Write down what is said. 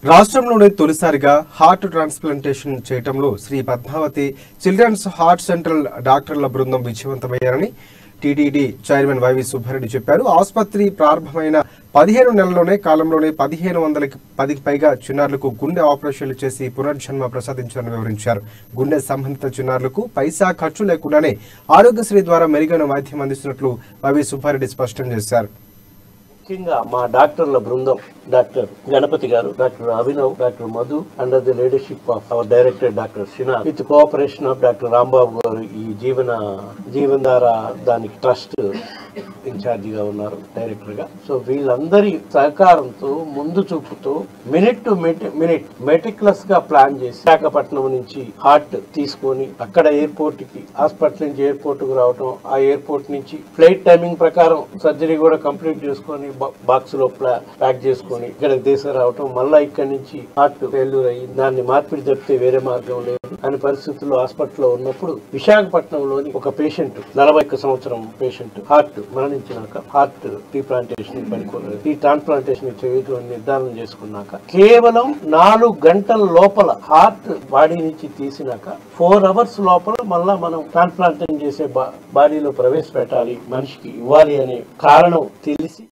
రాష్ట్రంలోనే తొలిసారిగా heart transplantation చేయటంలో Sri Padmavathi children's heart central డాక్టర్ల బృందం విజయవంతమయ్యారని టీటీడీ చైర్మన్ వైవి సుబ్బారెడ్డి చెప్పారు. ఆసుపత్రి ప్రారంభమైన 15 నెలల్లోనే కాలంలోనే 1510కి పైగా చిన్నారులకు గుండె ఆపరేషన్లు చేసి పునర్జన్మ ప్రసాదించారని వివరించారు. గుండె సంబంధిత చిన్నారులకు పైసా ఖర్చు లేకుండానే ఆరోగ్యశ్రీ ద్వారా మెరుగైన వైద్యం అందిస్తున్నట్లు వైవి సుబ్బారెడ్డి స్పష్టం చేశారు. ముఖ్యంగా మా డాక్టర్ల బృందం డాక్టర్ గణపతి గారు, doctor Abhinav, doctor Madhu under the leadership of our director doctor Sina with cooperation of doctor Rambabu గారు ఈ జీవనధార దానికి ట్రస్ట్ ఇన్ఛార్జిగా ఉన్నారు డైరెక్టర్ గా. సో వీళ్ళందరి సహకారంతో ముందు చూపుతూ మినిట్ టు మినిట్ మెటిక్యులస్ గా ప్లాన్ చేసి విశాఖపట్నం నుంచి హార్ట్ తీసుకొని అక్కడ ఎయిర్పోర్ట్ కి హాస్పిటల్ నుంచి ఎయిర్పోర్ట్ కు రావటం, ఆ ఎయిర్పోర్ట్ నుంచి ఫ్లైట్ టైమింగ్ ప్రకారం సర్జరీ కూడా కంప్లీట్ చేసుకొని బాక్స్ లో ప్యాక్ చేసుకొని ఇక్కడ దేశం రావటం, మళ్ళా ఇక్కడ నుంచి హార్ట్ ఫెయిల్యూర్ అయ్యి దాన్ని మార్పిడి తప్పితే వేరే మార్గం లేదు అనే పరిస్థితుల్లో హాస్పిటల్లో ఉన్నప్పుడు విశాఖపట్నంలోని ఒక పేషెంట్ 41 సంవత్సరం పేషెంట్ హార్ట్ మరణించినాక హార్ట్ రీప్లాంటేషన్ పనికోలేదు, ఈ ట్రాన్స్ప్లాంటేషన్ చేయడం నిర్ధారణ చేసుకున్నాక కేవలం 4 గంటల లోపల హార్ట్ బాడీ నుంచి తీసినాక 4 అవర్స్ లోపల మళ్ళా మనం ట్రాన్స్ప్లాంటేషన్ చేసే బాడీలో ప్రవేశపెట్టాలి, మనిషికి ఇవ్వాలి అనే కారణం తెలిసి